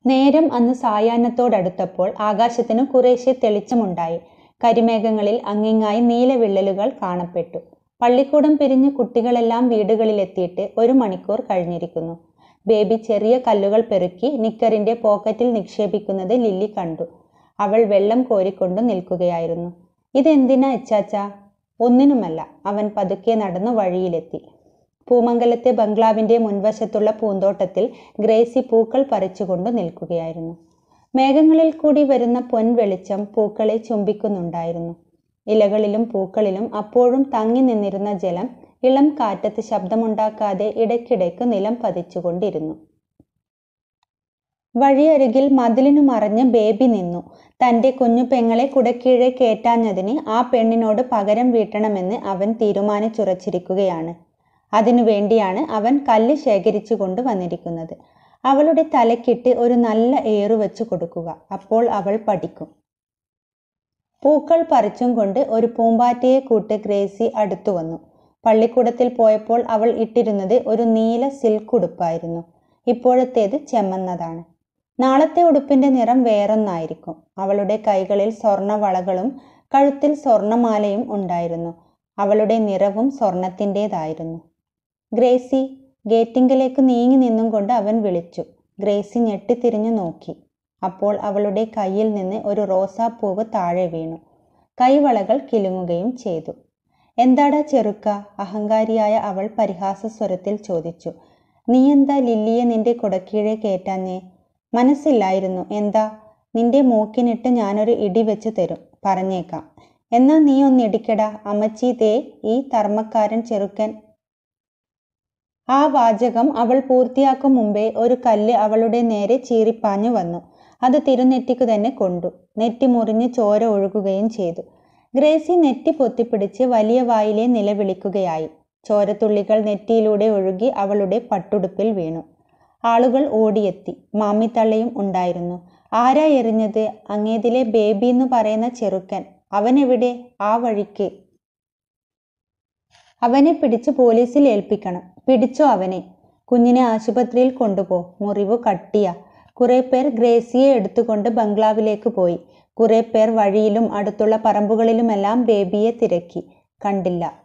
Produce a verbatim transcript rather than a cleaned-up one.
നേരം അന്ന് സായാഹ്നത്തോടടുത്തപ്പോൾ ആകാശത്തിന് കുറേശ്ശെ തെളിച്ചമുണ്ടായി. കരിമേഘങ്ങളിൽ അങ്ങിങ്ങായി നീലവിള്ളലുകൾ കാണപ്പെട്ടു. പള്ളിക്കൂടം പിരിഞ്ഞ് കുട്ടികളെല്ലാം വീടുകളിലെത്തിയിട്ട് ഒരു മണിക്കൂർ കഴിഞ്ഞിരിക്കുന്നു. ബേബി ചെറിയ കല്ലുകൾ പെറുക്കി നിക്കറിന്റെ പോക്കറ്റിൽ നിക്ഷേപിക്കുന്നത് ലില്ലി കണ്ടു. അവൾ വെള്ളം കോരിക്കൊണ്ടു നിൽക്കുകയായിരുന്നു. ഇതെന്തിനാ അച്ചാച്ചാ? ഒന്നിനുമല്ല. അവൻ പതുക്കെ നടന്നു വഴിയിലെത്തി. പൂമംഗലത്തെ ബംഗ്ലാവിന്റെ മുൻവശത്തുള്ള പൂന്തോട്ടത്തിൽ ഗ്രേസി പൂക്കൾ പറിച്ചുകൊണ്ടു നിൽക്കുകയായിരുന്നു. മേഘങ്ങളിൽ കൂടി വരുന്ന പൊൻവെളിച്ചം പൂക്കളെ ചുംബിക്കുന്നുണ്ടായിരുന്നു. ഇലകളിലും പൂക്കളിലും അപ്പോഴും തങ്ങി നിന്നിരുന്ന ജലം ഇളം കാറ്റത്ത് ശബ്ദമുണ്ടാക്കാതെ ഇടയ്ക്കിടയ്ക്ക് നിലം പതിച്ചുകൊണ്ടിരുന്നു. വഴിയരികിൽ മതിലിനു മറഞ്ഞ് ബേബി നിന്നു. തന്റെ കുഞ്ഞു പെങ്ങളെ കുടക്കീഴെ കേറ്റാഞ്ഞതിന് ആ പെണ്ണിനോട് പകരം വീട്ടണമെന്ന് അവൻ തീരുമാനിച്ചുറച്ചിരിക്കുകയാണ്. അതിനു വേണ്ടിയാണ് അവൻ കല്ല് ശേഖരിച്ചു കൊണ്ട് വന്നിരിക്കുന്നത്. അവളുടെ തലക്കിട്ട് ഒരു നല്ല ഏറു വെച്ചു കൊടുക്കുക. അപ്പോൾ അവൾ പഠിക്കും. പൂക്കൾ പറിച്ചും കൊണ്ട് ഒരു പൂമ്പാറ്റയെ കൂട്ട് ഗ്രേസി അടുത്തു വന്നു. പള്ളിക്കൂടത്തിൽ പോയപ്പോൾ അവൾ ഇട്ടിരുന്നത് ഒരു നീല സിൽക്ക് ഉടുപ്പായിരുന്നു. ഇപ്പോഴത്തേത് ചെമ്മന്നതാണ്. നാളത്തെ ഉടുപ്പിന്റെ നിറം വേറൊന്നായിരിക്കും. അവളുടെ കൈകളിൽ സ്വർണവളകളും കഴുത്തിൽ സ്വർണമാലയും ഉണ്ടായിരുന്നു. അവളുടെ നിറവും സ്വർണത്തിൻ്റെതായിരുന്നു. ഗ്രേസി! ഗേറ്റിങ്കിലേക്ക് നീങ്ങി നിന്നും കൊണ്ട് അവൻ വിളിച്ചു. ഗ്രേസി ഞെട്ടിത്തിരിഞ്ഞു നോക്കി. അപ്പോൾ അവളുടെ കയ്യിൽ നിന്ന് ഒരു റോസാപ്പൂവ് താഴെ വീണു. കൈവളകൾ കിലുങ്ങുകയും ചെയ്തു. എന്താടാ ചെറുക്ക? അഹങ്കാരിയായ അവൾ പരിഹാസസ്വരത്തിൽ ചോദിച്ചു. നീ എന്താ ലില്ലിയെ നിന്റെ കുടക്കീഴെ കേറ്റാഞ്ഞേ? മനസ്സില്ലായിരുന്നു. എന്താ? നിന്റെ മൂക്കിനിട്ട് ഞാനൊരു ഇടി വെച്ച് തരും. പറഞ്ഞേക്കാം. എന്നാ നീ ഒന്നിടിക്കടാ അമ്മച്ചി. തേ ഈ തർമ്മക്കാരൻ ചെറുക്കൻ. ആ വാചകം അവൾ പൂർത്തിയാക്കും മുമ്പേ ഒരു കല്ല് അവളുടെ നേരെ ചീറിപ്പാഞ്ഞു വന്നു. അത് തിരുനെറ്റിക്കു തന്നെ കൊണ്ടു. നെറ്റി മുറിഞ്ഞ് ചോര ഒഴുകുകയും ചെയ്തു. ഗ്രേസി നെറ്റി പൊത്തിപ്പിടിച്ച് വലിയ വായിലെ നിലവിളിക്കുകയായി. ചോരത്തുള്ളികൾ നെറ്റിയിലൂടെ ഒഴുകി അവളുടെ പട്ടുടുപ്പിൽ വീണു. ആളുകൾ ഓടിയെത്തി. മാമിത്തള്ളയും ഉണ്ടായിരുന്നു. ആരാ എറിഞ്ഞത്? അങ്ങേതിലെ ബേബി എന്ന് പറയുന്ന ചെറുക്കൻ. അവനെവിടെ? ആ വഴിക്ക്. അവനെ പിടിച്ച് പോലീസിൽ ഏൽപ്പിക്കണം. പിടിച്ചോ അവനെ. കുഞ്ഞിനെ ആശുപത്രിയിൽ കൊണ്ടുപോ. മുറിവ് കട്ടിയ. കുറെ പേർ ഗ്രേസിയെ എടുത്തുകൊണ്ട് ബംഗ്ലാവിലേക്ക് പോയി. കുറെ പേർ വഴിയിലും അടുത്തുള്ള പറമ്പുകളിലുമെല്ലാം ബേബിയെ തിരക്കി. കണ്ടില്ല.